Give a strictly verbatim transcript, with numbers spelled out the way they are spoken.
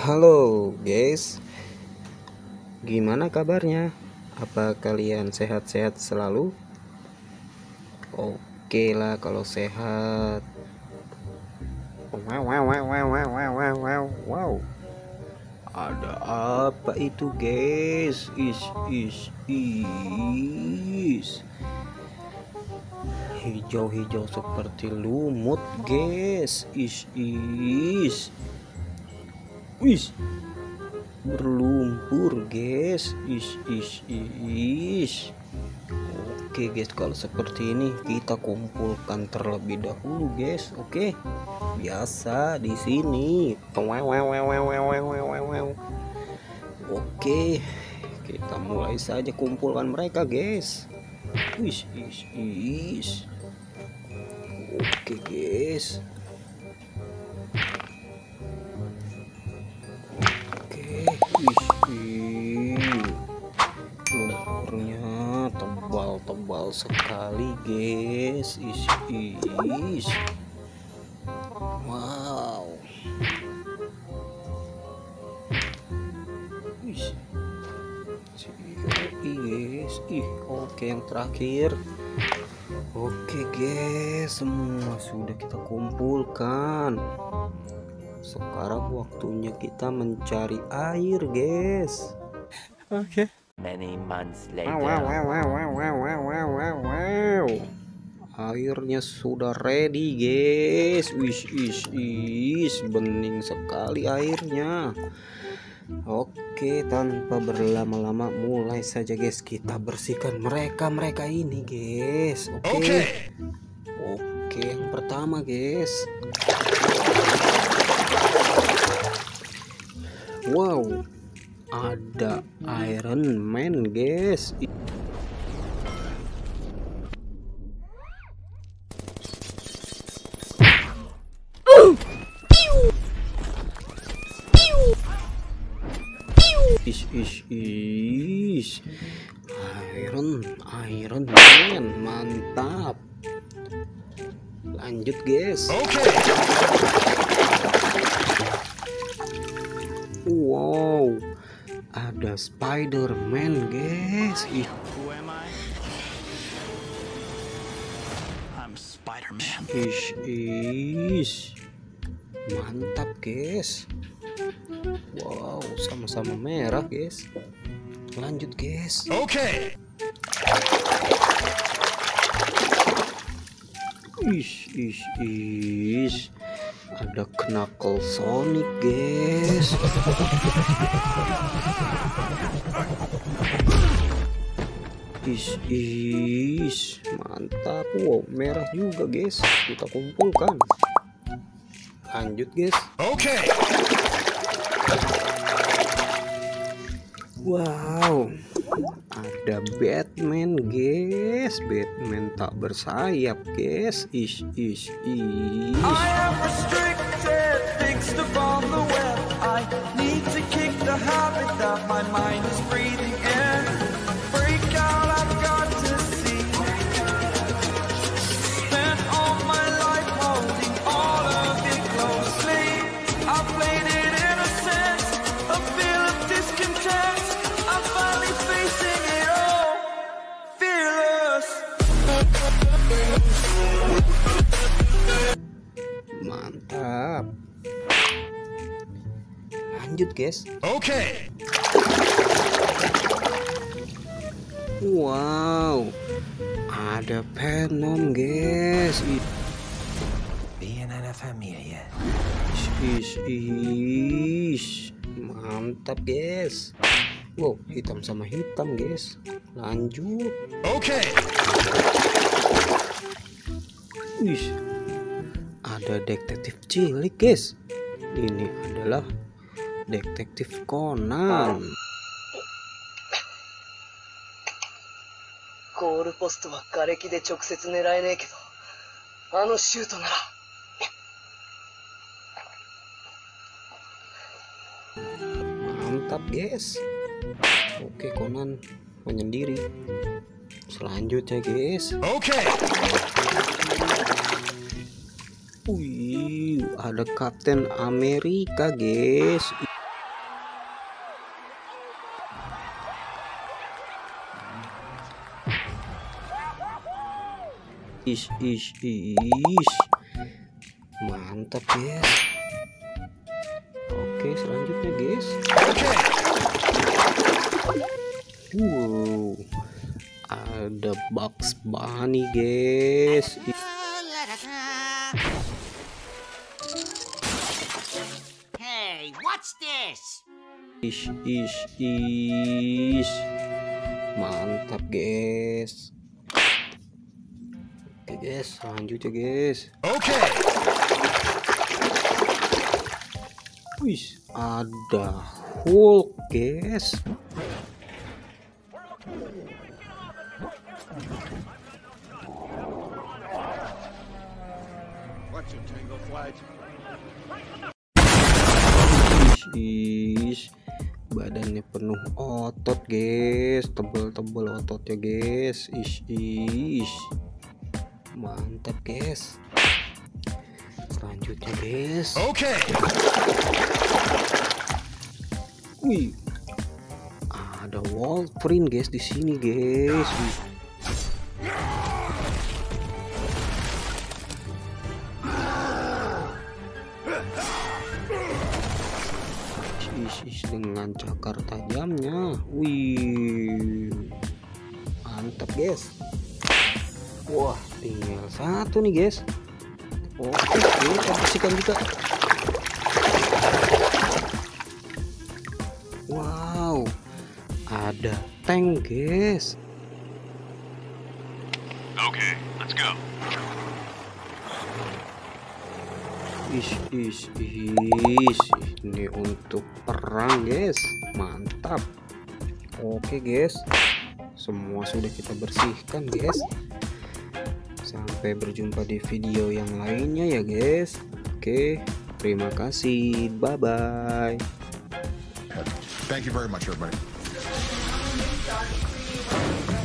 Halo guys, gimana kabarnya? Apa kalian sehat-sehat selalu? Oke lah kalau sehat. Wow, wow, wow, wow, wow, wow, wow, wow. Ada apa itu guys? Is, is, is. Hijau-hijau seperti lumut guys. Is, is. Wis, berlumpur guys. Is, is, is. Oke guys, kalau seperti ini kita kumpulkan terlebih dahulu guys. Oke, biasa di sini. Oke, kita mulai saja kumpulkan mereka guys. Is, is, is. Oke guys. Lumpurnya tebal-tebal sekali guys. Is, is. Wow. Is. Guys. Ih, oke yang terakhir. Oke guys, semua sudah kita kumpulkan. Sekarang waktunya kita mencari air guys. Oke. Okay. Many months later. Wow, wow, wow, wow, wow, wow, wow, wow, wow. Airnya sudah ready guys. Wish, is, is, bening sekali airnya. Oke, tanpa berlama-lama mulai saja guys, kita bersihkan mereka mereka ini guys. Oke. Okay. Oke, yang pertama guys. Wow, ada Iron Man guys. Is, is, is. Iron Iron Man, mantap. Lanjut guys. Okay. Wow, ada Spider-Man guys. Ih. Who am I? I'm Spider-Man. Ish, ish. Mantap guys. Wow, sama-sama merah guys. Lanjut guys. Okay. Ish, ish, ish. Ada Knuckle Sonic guys. Is, is, mantap. Wow, merah juga guys. Kita kumpulkan. Lanjut guys. Okay. Wow, ada Batman guys. Batman tak bersayap guys. Is, is, is. I am restricted, fixed upon the web. I need to kick the habit that my mind is breathing in. Break out, I've got to see. Spent all my life holding all of it closely. I played it innocent, a feel of discontent. I'm finally facing it all, fearless. Mantap. Lanjut guys. Okay. Wow, ada Venom guys. Being in a familia. Is, is, mantap guys. Wow, hitam sama hitam guys. Lanjut. Okay. Wih, ada detektif cilik guys. Ini adalah detektif Conan. ゴールポストは瓦礫で直接狙えねえけど、あのシュートなら。 Mantap guys. Oke, Conan menyendiri. Selanjutnya guys. Okay. Wih, ada Kapten Amerika guys. Is is is mantap guys. Oke, selanjutnya guys. Wow, ada Bugs Bunny guys. Hey, what's this? Is is is mantap guys. Oke guys, selanjutnya guys. Okay. Wih, ada Hulk guys. Is, badannya penuh otot guys, tebel-tebel ototnya guys. Is is mantap guys. Selanjutnya guys. Okay. Wih, ada Wolverine guys di sini guys. Wih. Is, is dengan cakar tajamnya. Wih, mantap guys. Wah, tinggal satu nih guys. Oke, kita bersihkan juga. Wow, ada tank guys. Okay, let's go. Is is is ini untuk perang guys, mantap. Oke guys, semua sudah kita bersihkan guys. Sampai berjumpa di video yang lainnya ya guys. Oke, terima kasih, bye bye. Thank you very much, everybody.